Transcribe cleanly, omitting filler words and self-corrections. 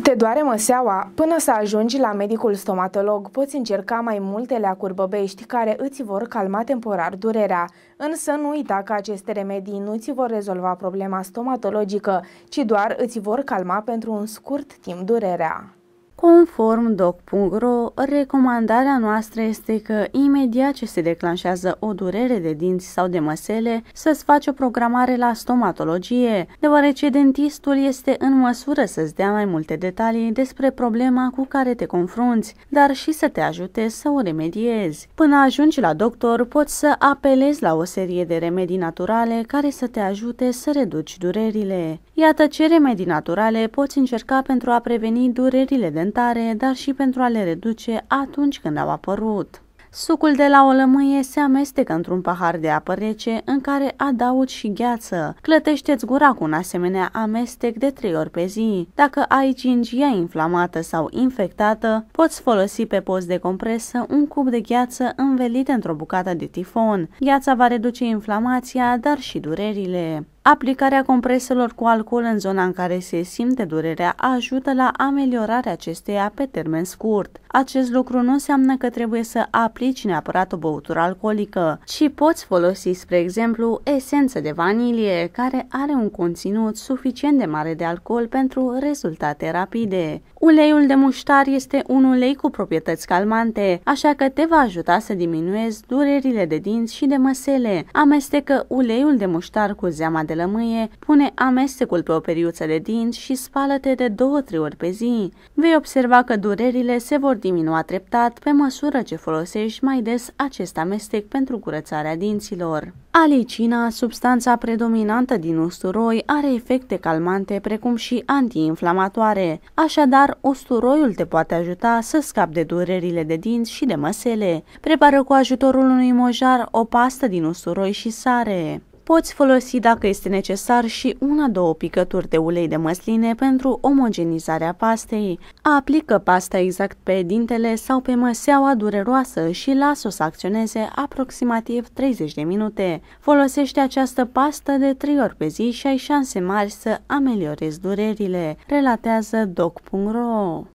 Te doare măseaua? Până să ajungi la medicul stomatolog, poți încerca mai multe leacuri băbești care îți vor calma temporar durerea. Însă nu uita că aceste remedii nu ți vor rezolva problema stomatologică, ci doar îți vor calma pentru un scurt timp durerea. Conform doc.ro, recomandarea noastră este că imediat ce se declanșează o durere de dinți sau de măsele, să-ți faci o programare la stomatologie, deoarece dentistul este în măsură să-ți dea mai multe detalii despre problema cu care te confrunți, dar și să te ajute să o remediezi. Până ajungi la doctor, poți să apelezi la o serie de remedii naturale care să te ajute să reduci durerile. Iată ce remedii naturale poți încerca pentru a preveni durerile dentare, dar și pentru a le reduce atunci când au apărut. Sucul de la o lămâie se amestecă într-un pahar de apă rece în care adaugi și gheață. Clătește-ți gura cu un asemenea amestec de 3 ori pe zi. Dacă ai gingia inflamată sau infectată, poți folosi pe post de compresă un cub de gheață învelit într-o bucată de tifon. Gheața va reduce inflamația, dar și durerile. Aplicarea compreselor cu alcool în zona în care se simte durerea ajută la ameliorarea acesteia pe termen scurt. Acest lucru nu înseamnă că trebuie să aplici neapărat o băutură alcoolică, ci poți folosi, spre exemplu, esență de vanilie, care are un conținut suficient de mare de alcool pentru rezultate rapide. Uleiul de muștar este un ulei cu proprietăți calmante, așa că te va ajuta să diminuezi durerile de dinți și de măsele. Amestecă uleiul de muștar cu zeama de lămâie, pune amestecul pe o periuță de dinți și spală-te de 2-3 ori pe zi. Vei observa că durerile se vor diminua treptat pe măsură ce folosești mai des acest amestec pentru curățarea dinților. Alicina, substanța predominantă din usturoi, are efecte calmante precum și antiinflamatoare. Așadar, usturoiul te poate ajuta să scapi de durerile de dinți și de măsele. Prepară cu ajutorul unui mojar o pastă din usturoi și sare. Poți folosi, dacă este necesar, și 1-2 picături de ulei de măsline pentru omogenizarea pastei. Aplică pasta exact pe dintele sau pe măseaua dureroasă și lasă-o să acționeze aproximativ 30 de minute. Folosește această pastă de 3 ori pe zi și ai șanse mari să ameliorezi durerile, relatează doc.ro.